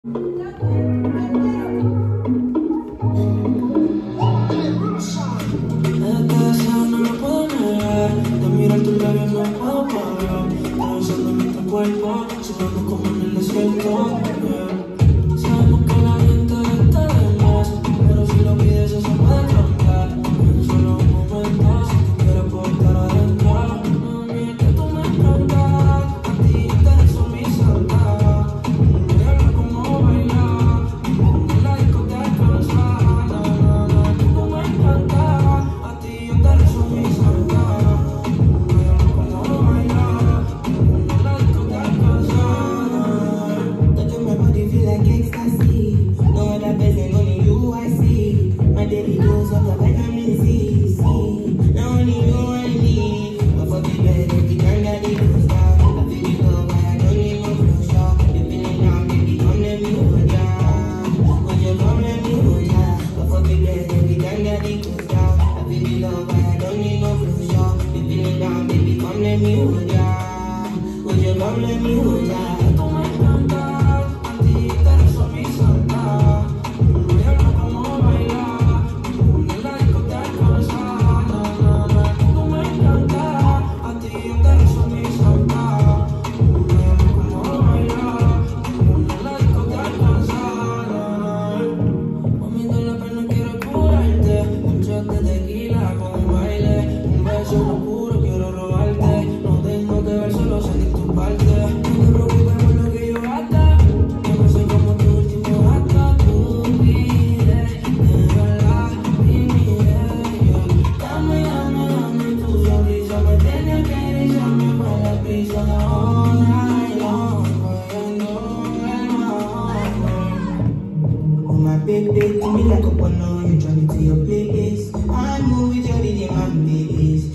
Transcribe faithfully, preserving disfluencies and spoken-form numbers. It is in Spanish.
Cuerpo, sudando como en el desierto. Sabemos que la gente está de más, pero si lo pides eso puede cambiar. En solo un momento, si tú quieres puedo estar adentro. Mami, es que tú me encantas, a ti te hizo mi santa. Voy a ver cómo bailar, en la discoteca cansada. No, no, no, es que tú me encantas, a ti yo te hizo mi santa. Voy a ver cómo bailar. Let me hold ya. Tú me encantas, a ti te hizo mi santa. Voy a ver cómo bailar, en la discoteca cansada. No, no, no, tú me encantas, a ti te hizo mi santa. Voy a ver cómo bailar, en la discoteca cansada. Mami, de la pena quiero curarte, un shot de tequila con un baile, un beso locuro quiero robarte. No tengo que ver, solo sentir tu parte. Big, big, to me like a one, you drive me to your place. I move with your rhythm and bass.